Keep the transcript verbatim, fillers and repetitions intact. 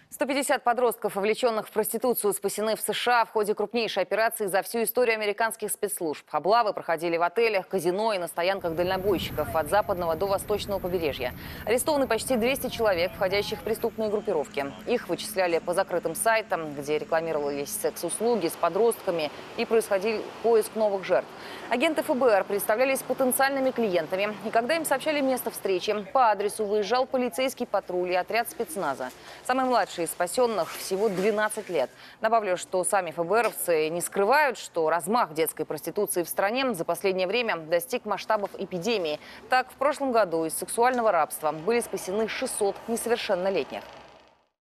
сто пятьдесят подростков, вовлеченных в проституцию, спасены в США в ходе крупнейшей операции за всю историю американских спецслужб. Облавы проходили в отелях, казино и на стоянках дальнобойщиков от западного до восточного побережья. Арестованы почти двести человек, входящих в преступные группировки. Их вычисляли по закрытым сайтам, где рекламировались секс-услуги с подростками и происходил поиск новых жертв. Агенты ФБР представлялись потенциальными клиентами. И когда им сообщали место встречи, по адресу выезжал полицейский патруль и отряд спецназа. Самый младший из спасенных всего двенадцать лет. Добавлю, что сами ФБРовцы не скрывают, что размах детской проституции в стране за последнее время достиг масштабов эпидемии. Так, в прошлом году из сексуального рабства были спасены шестьсот несовершеннолетних.